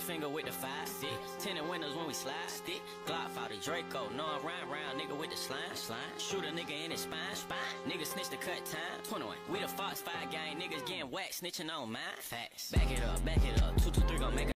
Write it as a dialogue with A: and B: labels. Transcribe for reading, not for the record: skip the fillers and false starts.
A: finger with the 5-6. Tinted windows when we slide. Stick. Glock fought a Draco. No, I'm round, nigga with the slime. Shoot a nigga in his spine. Nigga snitch the cut time. 21. We the Fox 5 gang. Niggas getting whacked, snitching on mine. Facts. Back it up. 2, 2, 3 gon' make a